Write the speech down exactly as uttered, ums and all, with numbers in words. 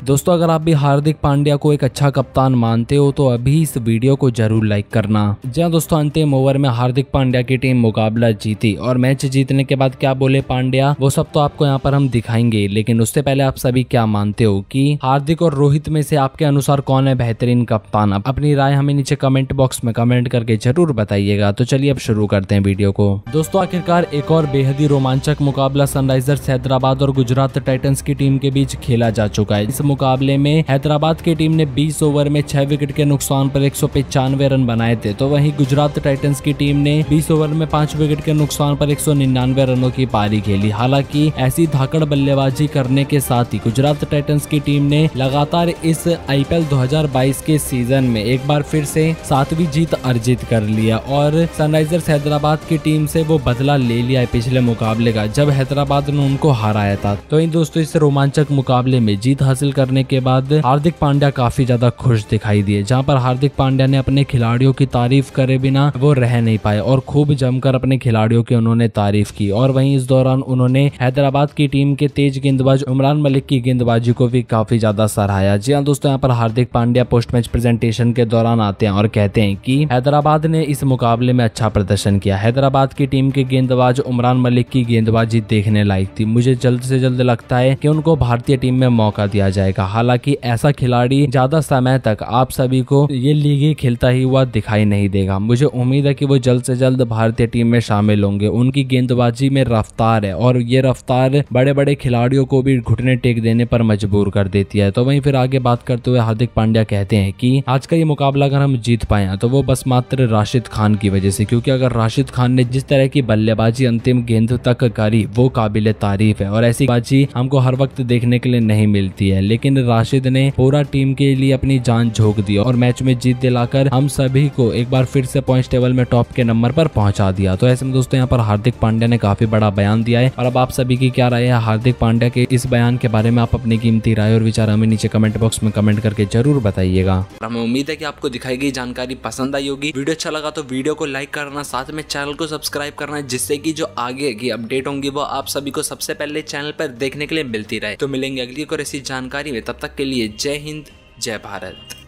दोस्तों अगर आप भी हार्दिक पांड्या को एक अच्छा कप्तान मानते हो तो अभी इस वीडियो को जरूर लाइक करना। जहां दोस्तों अंतिम ओवर में हार्दिक पांड्या की टीम मुकाबला जीती और मैच जीतने के बाद क्या बोले पांड्या, वो सब तो आपको यहाँ पर हम दिखाएंगे, लेकिन उससे पहले आप सभी क्या मानते हो कि हार्दिक और रोहित में से आपके अनुसार कौन है बेहतरीन कप्तान? अपनी राय हमें नीचे कमेंट बॉक्स में कमेंट करके जरूर बताइएगा। तो चलिए अब शुरू करते हैं वीडियो को। दोस्तों आखिरकार एक और बेहद ही रोमांचक मुकाबला सनराइजर्स हैदराबाद और गुजरात टाइटंस की टीम के बीच खेला जा चुका है। इस मुकाबले में हैदराबाद की टीम ने बीस ओवर में छह विकेट के नुकसान पर एक सौ पचानवे रन बनाए थे, तो वहीं गुजरात टाइटंस की टीम ने बीस ओवर में पांच विकेट के नुकसान पर एक सौ निन्यानवे रनों की पारी खेली। हालांकि ऐसी धाकड़ बल्लेबाजी करने के साथ ही गुजरात टाइटंस की टीम ने लगातार इस आईपीएल दो हज़ार बाईस के सीजन में एक बार फिर से सातवीं जीत अर्जित कर लिया और सनराइजर्स हैदराबाद की टीम से वो बदला ले लिया है पिछले मुकाबले का, जब हैदराबाद ने उनको हराया था। तो इन दोस्तों इस रोमांचक मुकाबले में जीत हासिल करने के बाद हार्दिक पांड्या काफी ज्यादा खुश दिखाई दिए, जहां पर हार्दिक पांड्या ने अपने खिलाड़ियों की तारीफ करे बिना वो रह नहीं पाए और खूब जमकर अपने खिलाड़ियों की उन्होंने तारीफ की। और वहीं इस दौरान उन्होंने हैदराबाद की टीम के तेज गेंदबाज उमरान मलिक की गेंदबाजी को भी काफी ज्यादा सराहाया। जी हाँ दोस्तों, यहाँ पर Hardik Pandya post match presentation के दौरान आते हैं और कहते हैं कि हैदराबाद ने इस मुकाबले में अच्छा प्रदर्शन किया। हैदराबाद की टीम के गेंदबाज उमरान मलिक की गेंदबाजी देखने लायक थी। मुझे जल्द से जल्द लगता है कि उनको भारतीय टीम में मौका दिया जाएगा। हालांकि ऐसा खिलाड़ी ज्यादा समय तक आप सभी को ये लीग खेलता ही हुआ दिखाई नहीं देगा। मुझे उम्मीद है कि वो जल्द से जल्द भारतीय टीम में शामिल होंगे। उनकी गेंदबाजी में रफ्तार है और ये रफ्तार बड़े बड़े खिलाड़ियों को भी घुटने टेक देने पर मजबूर कर देती है। तो वहीं फिर आगे बात करते हुए हार्दिक पांड्या कहते हैं कि आज का ये मुकाबला अगर हम जीत पाए तो वो बस मात्र राशिद खान की वजह से, क्योंकि अगर राशिद खान ने जिस तरह की बल्लेबाजी अंतिम गेंद तक करी वो काबिले तारीफ है और ऐसी बाजी हमको हर वक्त देखने के लिए नहीं मिलती है। लेकिन राशिद ने पूरा टीम के लिए अपनी जान झोंक दी और मैच में जीत दिलाकर हम सभी को एक बार फिर से पॉइंट टेबल में टॉप के नंबर पर पहुंचा दिया। तो ऐसे में दोस्तों यहाँ पर हार्दिक पांड्या ने काफी बड़ा बयान दिया है और अब आप सभी की क्या राय है हार्दिक पांड्या के इस बयान के बारे में? आप अपनी कीमती राय और विचार हमें नीचे कमेंट बॉक्स में कमेंट करके जरूर बताइएगा। हमें उम्मीद है कि आपको दिखाई गई जानकारी पसंद आई होगी। वीडियो अच्छा लगा तो वीडियो को लाइक करना, साथ में चैनल को सब्सक्राइब करना, जिससे कि जो आगे की अपडेट होंगी वो आप सभी को सबसे पहले चैनल पर देखने के लिए मिलती रहे। तो मिलेंगे अगली और ऐसी जानकारी में, तब तक के लिए जय हिंद जय भारत।